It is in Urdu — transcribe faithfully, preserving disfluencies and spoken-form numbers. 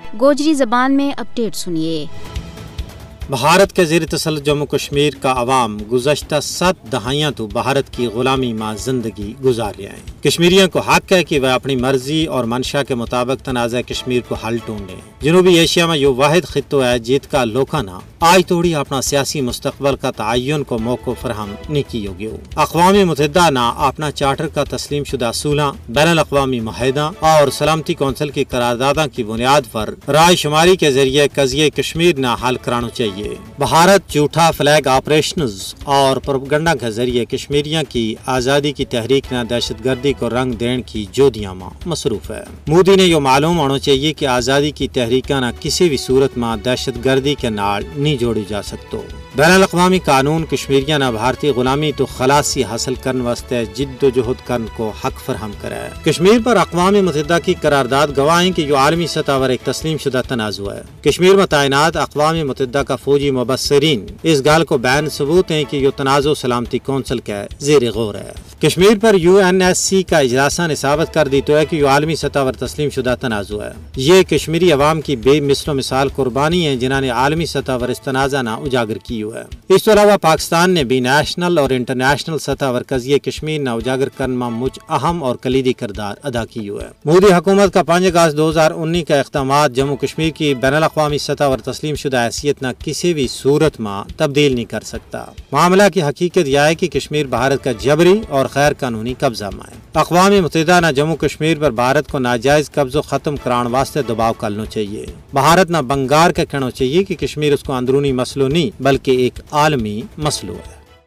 گوجری زبان میں اپڈیٹ سنیے۔ بھارت کے زیر تسلط جموں کشمیر کا عوام گزشتہ سات دہائیاں تو بھارت کی غلامی ماں زندگی گزار رہے ہیں۔ کشمیریوں کو حق ہے کہ وہ اپنی مرضی اور منشا کے مطابق تنازع کشمیر کو حل ڈھونڈیں۔ جنوبی ایشیا میں یہ واحد خطہ ہے جیت کا لوکانا آج توڑی اپنا سیاسی مستقبل کا تعین کو موقع فراہم نہیں کی ہوگی۔ اقوام متحدہ نہ اپنا چارٹر کا تسلیم شدہ اصولوں، بین الاقوامی معاہدہ اور سلامتی کونسل کی قراردادوں کی بنیاد پر رائے شماری کے ذریعے قضیہ کشمیر نہ حل کرانا چاہیے۔ بھارت جھوٹا فلیگ آپریشنز اور پروپیگنڈا کے ذریعے کشمیریوں کی آزادی کی تحریک نہ دہشت گردی کو رنگ دینے کی جودیاں ماں مصروف ہے۔ مودی نے یہ معلوم ہونا چاہیے کہ آزادی کی تحریکاں نہ کسی بھی صورت میں دہشت گردی کے نال نہیں جوڑی جا سکتو۔ بین الاقوامی قانون کشمیریاں نہ بھارتی غلامی تو خلاصی حاصل کرنے واسطے جد و جہد کرنے کو حق فراہم کرے۔ کشمیر پر اقوام متحدہ کی قرارداد گواہیں کہ یہ عالمی سطح پر ایک تسلیم شدہ تنازع ہے۔ کشمیر میں تعینات اقوام متحدہ کا فوجی مبصرین اس گال کو بین ثبوت ہیں کہ یہ تنازع سلامتی کونسل کے زیر غور ہے۔ کشمیر پر یو این ایس سی کا اجلاس نے ثابت کر دی تو ہے کہ یہ عالمی سطح پر تسلیم شدہ تنازع ہے۔ یہ کشمیری عوام کی بے مثل و مثال قربانی ہے جنہوں نے عالمی سطح پر اس تنازع نہ اجاگر کی ہے۔ اس کے علاوہ پاکستان نے بھی نیشنل اور انٹرنیشنل سطح پر قضیہ کشمیر نہ اجاگر کرنے میں مجھ اہم اور کلیدی کردار ادا کی ہے۔ مودی حکومت کا پانچ اگست دو ہزار انیس کا اقدامات جموں کشمیر کی بین الاقوامی سطح پر تسلیم شدہ حیثیت نہ کسی بھی صورت میں تبدیل نہیں کر سکتا۔ معاملہ کی حقیقت یہ ہے کہ کشمیر بھارت کا جبری اور غیر قانونی قبضہ میں ہے۔ اقوام متحدہ نہ جموں کشمیر پر بھارت کو ناجائز قبضہ ختم کرانے واسطے دباؤ کرنا چاہیے۔ بھارت نہ بنگار کا کہنا چاہیے کہ کشمیر اس کو اندرونی مسئلہ نہیں بلکہ ایک عالمی مسئلہ ہے۔